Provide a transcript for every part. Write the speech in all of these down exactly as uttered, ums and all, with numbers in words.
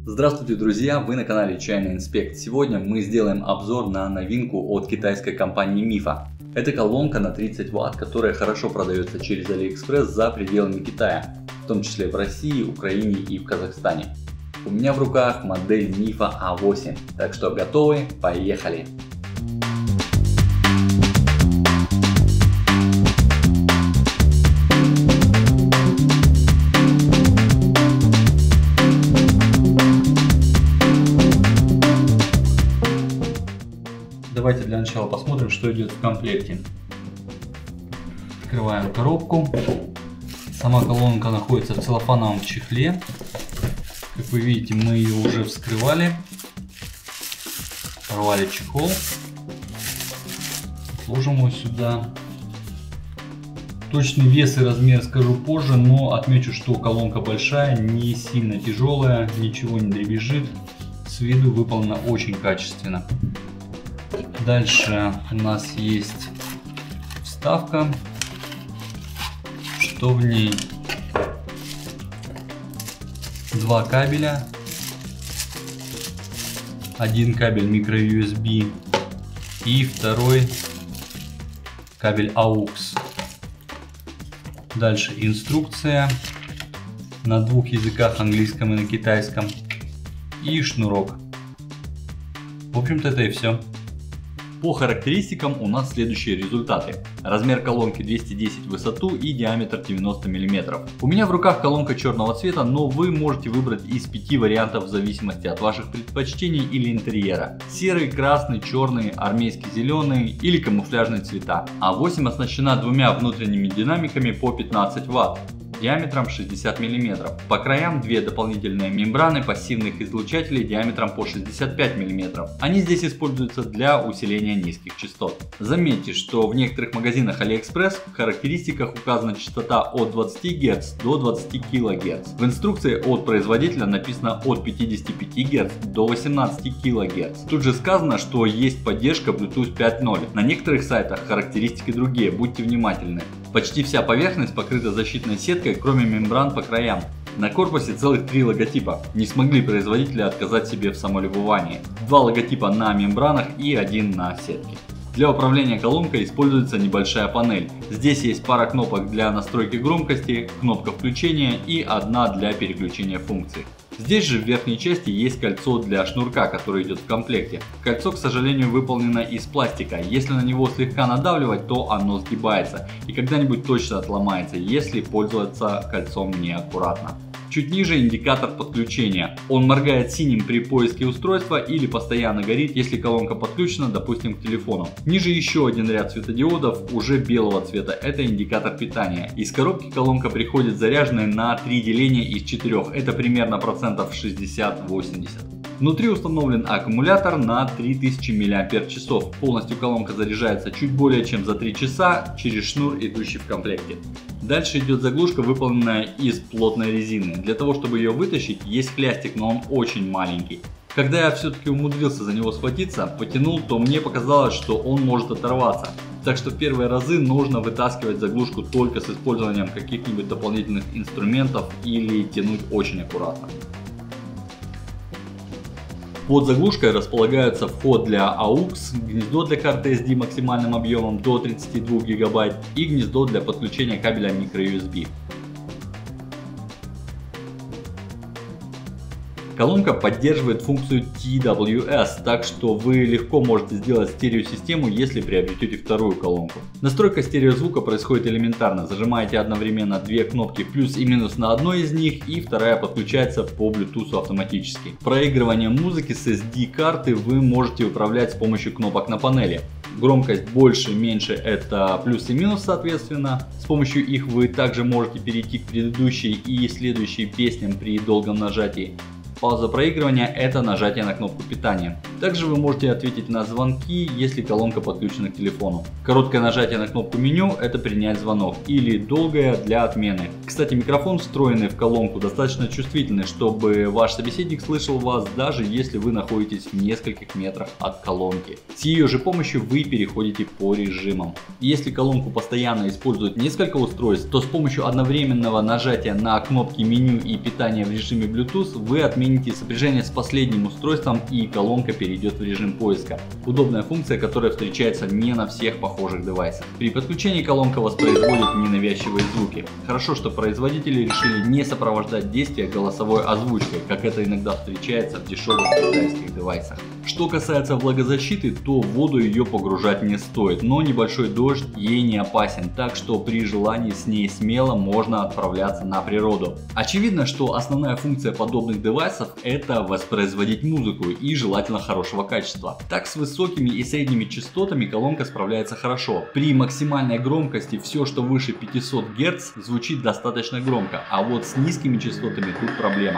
Здравствуйте, друзья! Вы на канале Чайный Инспект. Сегодня мы сделаем обзор на новинку от китайской компании Мифа. Это колонка на тридцать ватт, которая хорошо продается через Алиэкспресс за пределами Китая, в том числе в России, Украине и в Казахстане. У меня в руках модель Мифа А восемь, так что готовы? Поехали! Давайте для начала посмотрим, что идет в комплекте. Открываем коробку. Сама колонка находится в целлофановом чехле. Как вы видите, мы ее уже вскрывали. Порвали чехол. Сложим его сюда. Точный вес и размер скажу позже, но отмечу, что колонка большая, не сильно тяжелая, ничего не дребезжит. С виду выполнена очень качественно. Дальше у нас есть вставка, что в ней два кабеля, один кабель микро ю эс би и второй кабель аукс. Дальше инструкция на двух языках, английском и на китайском, и шнурок. В общем-то, это и все. По характеристикам у нас следующие результаты. Размер колонки двести десять в высоту и диаметр девяносто миллиметров. У меня в руках колонка черного цвета, но вы можете выбрать из пяти вариантов в зависимости от ваших предпочтений или интерьера. Серый, красный, черный, армейский зеленый или камуфляжные цвета. А восемь оснащена двумя внутренними динамиками по пятнадцать ватт. Диаметром шестьдесят миллиметров. По краям две дополнительные мембраны пассивных излучателей диаметром по шестьдесят пять миллиметров. Они здесь используются для усиления низких частот. Заметьте, что в некоторых магазинах Алиэкспресс в характеристиках указана частота от двадцати герц до двадцати килогерц. В инструкции от производителя написано от пятидесяти пяти герц до восемнадцати килогерц. Тут же сказано, что есть поддержка Bluetooth пять ноль. На некоторых сайтах характеристики другие, будьте внимательны. Почти вся поверхность покрыта защитной сеткой, кроме мембран по краям. На корпусе целых три логотипа. Не смогли производители отказать себе в самолюбовании. Два логотипа на мембранах и один на сетке. Для управления колонкой используется небольшая панель. Здесь есть пара кнопок для настройки громкости, кнопка включения и одна для переключения функций. Здесь же в верхней части есть кольцо для шнурка, который идет в комплекте. Кольцо, к сожалению, выполнено из пластика. Если на него слегка надавливать, то оно сгибается и когда-нибудь точно отломается, если пользоваться кольцом неаккуратно. Чуть ниже индикатор подключения. Он моргает синим при поиске устройства или постоянно горит, если колонка подключена, допустим, к телефону. Ниже еще один ряд светодиодов, уже белого цвета. Это индикатор питания. Из коробки колонка приходит заряженной на три деления из четырёх. Это примерно процентов шестьдесят-восемьдесят. Внутри установлен аккумулятор на три тысячи миллиампер-часов. Полностью колонка заряжается чуть более чем за три часа через шнур, идущий в комплекте. Дальше идет заглушка, выполненная из плотной резины. Для того, чтобы ее вытащить, есть хлястик, но он очень маленький. Когда я все-таки умудрился за него схватиться, потянул, то мне показалось, что он может оторваться. Так что в первые разы нужно вытаскивать заглушку только с использованием каких-нибудь дополнительных инструментов или тянуть очень аккуратно. Под заглушкой располагается вход для аукс, гнездо для карты эс ди максимальным объемом до тридцати двух гигабайт и гнездо для подключения кабеля микро ю эс би. Колонка поддерживает функцию ти дабл ю эс, так что вы легко можете сделать стереосистему, если приобретете вторую колонку. Настройка стереозвука происходит элементарно. Зажимаете одновременно две кнопки плюс и минус на одной из них, и вторая подключается по Bluetooth автоматически. Проигрывание музыки с эс ди карты вы можете управлять с помощью кнопок на панели. Громкость больше, меньше — это плюс и минус соответственно. С помощью их вы также можете перейти к предыдущей и следующей песням при долгом нажатии. Пауза проигрывания — это нажатие на кнопку питания. Также вы можете ответить на звонки, если колонка подключена к телефону. Короткое нажатие на кнопку меню — это принять звонок, или долгое для отмены. Кстати, микрофон, встроенный в колонку, достаточно чувствительный, чтобы ваш собеседник слышал вас, даже если вы находитесь в нескольких метрах от колонки. С ее же помощью вы переходите по режимам. Если колонку постоянно используют несколько устройств, то с помощью одновременного нажатия на кнопки меню и питания в режиме Bluetooth вы отмените сопряжение с последним устройством, и колонка перейдет идет в режим поиска. Удобная функция, которая встречается не на всех похожих девайсах. При подключении колонка воспроизводит ненавязчивые звуки. Хорошо, что производители решили не сопровождать действия голосовой озвучкой, как это иногда встречается в дешевых китайских девайсах. Что касается влагозащиты, то в воду ее погружать не стоит, но небольшой дождь ей не опасен, так что при желании с ней смело можно отправляться на природу. Очевидно, что основная функция подобных девайсов — это воспроизводить музыку, и желательно хорошую качества. Так, с высокими и средними частотами колонка справляется хорошо. При максимальной громкости все, что выше пятисот герц, звучит достаточно громко, а вот с низкими частотами тут проблема.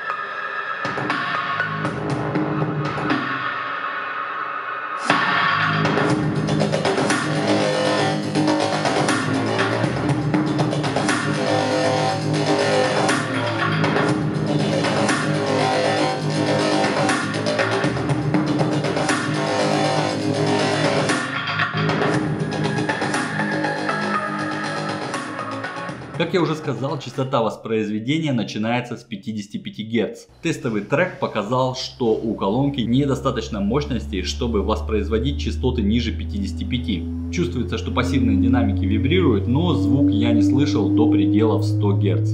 Как я уже сказал, частота воспроизведения начинается с пятидесяти пяти герц. Тестовый трек показал, что у колонки недостаточно мощности, чтобы воспроизводить частоты ниже пятидесяти пяти. Чувствуется, что пассивные динамики вибрируют, но звук я не слышал до пределов ста герц.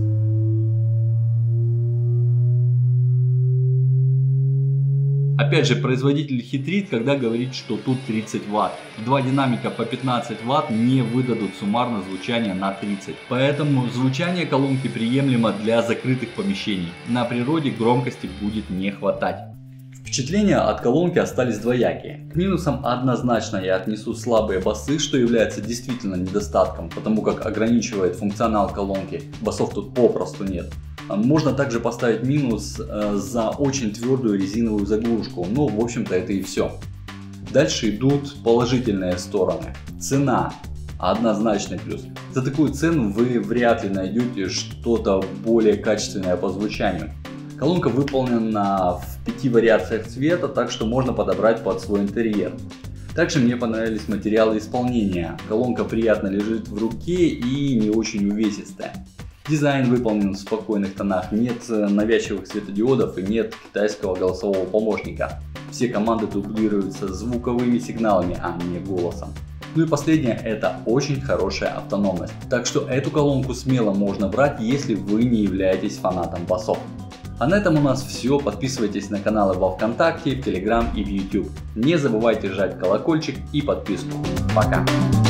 Опять же, производитель хитрит, когда говорит, что тут тридцать ватт. Два динамика по пятнадцать ватт не выдадут суммарно звучание на тридцать. Поэтому звучание колонки приемлемо для закрытых помещений. На природе громкости будет не хватать. Впечатления от колонки остались двоякие. К минусам однозначно я отнесу слабые басы, что является действительно недостатком, потому как ограничивает функционал колонки. Басов тут попросту нет. Можно также поставить минус за очень твердую резиновую заглушку, но в общем-то это и все. Дальше идут положительные стороны. Цена. Однозначный плюс. За такую цену вы вряд ли найдете что-то более качественное по звучанию. Колонка выполнена в пяти вариациях цвета, так что можно подобрать под свой интерьер. Также мне понравились материалы исполнения. Колонка приятно лежит в руке и не очень увесистая. Дизайн выполнен в спокойных тонах, нет навязчивых светодиодов и нет китайского голосового помощника. Все команды дублируются звуковыми сигналами, а не голосом. Ну и последнее — это очень хорошая автономность. Так что эту колонку смело можно брать, если вы не являетесь фанатом басов. А на этом у нас все. Подписывайтесь на каналы во ВКонтакте, в Телеграм и в YouTube. Не забывайте жать колокольчик и подписку. Пока!